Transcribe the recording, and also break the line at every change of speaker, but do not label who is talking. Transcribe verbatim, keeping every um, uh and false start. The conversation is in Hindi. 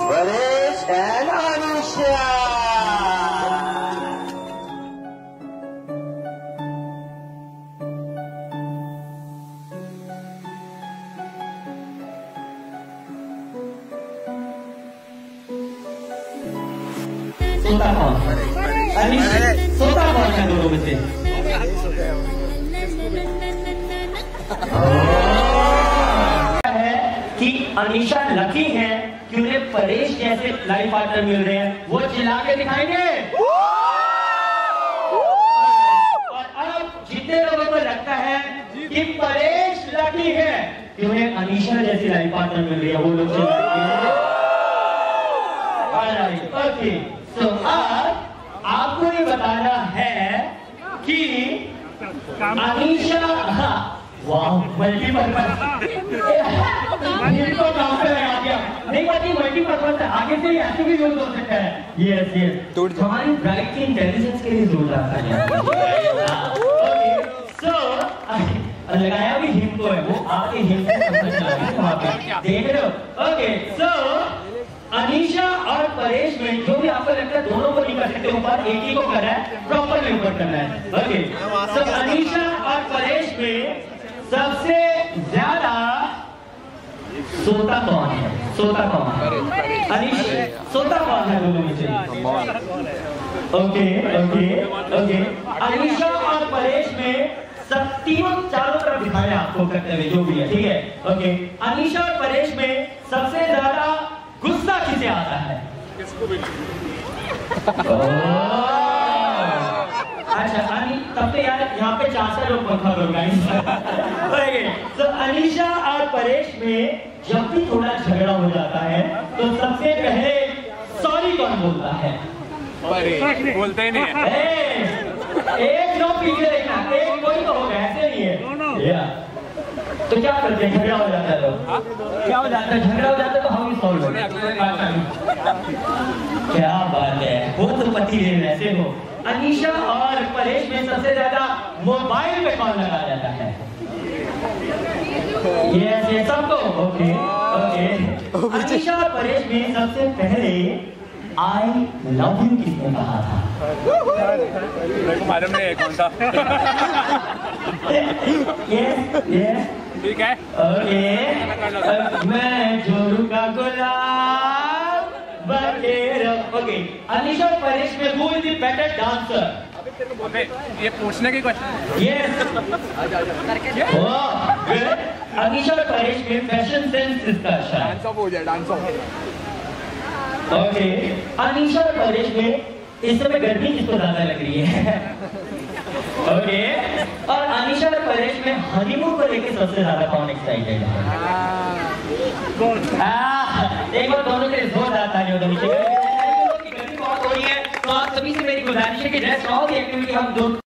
परेश एंड अनीशा।
सोता कौन? अनीशा सोता कौन है दोनों में से? है कि अनीशा लकी है कि उन्हें परेश जैसे लाइफ पार्टनर मिल रहे हैं। वो चिल्ला के दिखाएंगे। और अब जितने लोगों को लगता है कि परेश लकी है कि उन्हें अनीशा जैसी लाइफ पार्टनर मिल रही है, वो लोग चिल्लाएंगे। ओके, तो अब आपको ये बताना है कि अनीशा, वाह मल्टीपर्पज, इनको काम पे लगा दिया। नहीं पति मल्टीपर्पज आगे से ऐसे भी यूज हो सकता है। यस यस, हमारी ब्राइट की इंटेलिजेंस के लिए जोड़ रहा था। ओके, सो लगाया भी हिम को है, वो आपके हिम से समझ आ रही है वहां पे, देख रहे हो। ओके, सो अनीशा और परेश में जो भी आपको लगता है दोनों को नहीं कर सकते, ऊपर एक ही को करना है, प्रॉपरली ऊपर करना है। ओके, तो अनीशा और परेश में सबसे ज्यादा सोता कौन है? सोता कौन है? अनीशा सोता कौन है दोनों में से? ओके ओके ओके, अनीशा और परेश में सब तीनों चारों तरफ दिखाया आपको करते हुए जो भी है, ठीक है। ओके, अनीशा और परेश में सबसे ज्यादा गुस्सा किसे आता है? किसको भी अच्छा, अनी तब तो यार यहाँ पे चार चार लोग पंखा करो। तो अनीशा और परेश में जब भी थोड़ा झगड़ा हो जाता है तो सबसे पहले सॉरी कौन बोलता है?
परेश बोलते ही नहीं है।
एक दो पीछे देखना, एक कोई तो होगा, ऐसे नहीं है। तो क्या करते हैं? झगड़ा हो जाता है तो क्या हो जाता है? झगड़ा हो जाता है तो हम ही सॉल्व क्या बात है, वो तो पति देव ऐसे हो। अनीशा और परेश में सबसे ज्यादा मोबाइल पे कौन लगा जाता है? यस ये सबको। ओके ओके, अनीशा और परेश में सबसे पहले आई लव यू किसने कहा था?
मालूम नहीं कौन सा।
यस यस
ठीक है।
ओके, मैं जोरू का गुलाब बटेरो। ओके, अनीशा और परेश में who is the better dancer?
अबे ये पूछने की क्वेश्चन।
यस, अनीशा और परेश में फैशन सेंस किसका अच्छा है?
डांस ऑफ हो जाए, डांस ऑफ।
ओके, अनीशा और परेश में इस समय गर्मी किसको ज्यादा लग रही है? ओके, और अनीशा और परेश में हनीमून को लेकर सबसे ज्यादा कौन एक्साइटेड है? एक बार दोनों के जोरदार तालियों दो। गर्मी बहुत हो रही है तो आप सभी से मेरी गुजारिश है कि रेस्ट ऑल द एक्टिविटी हम दो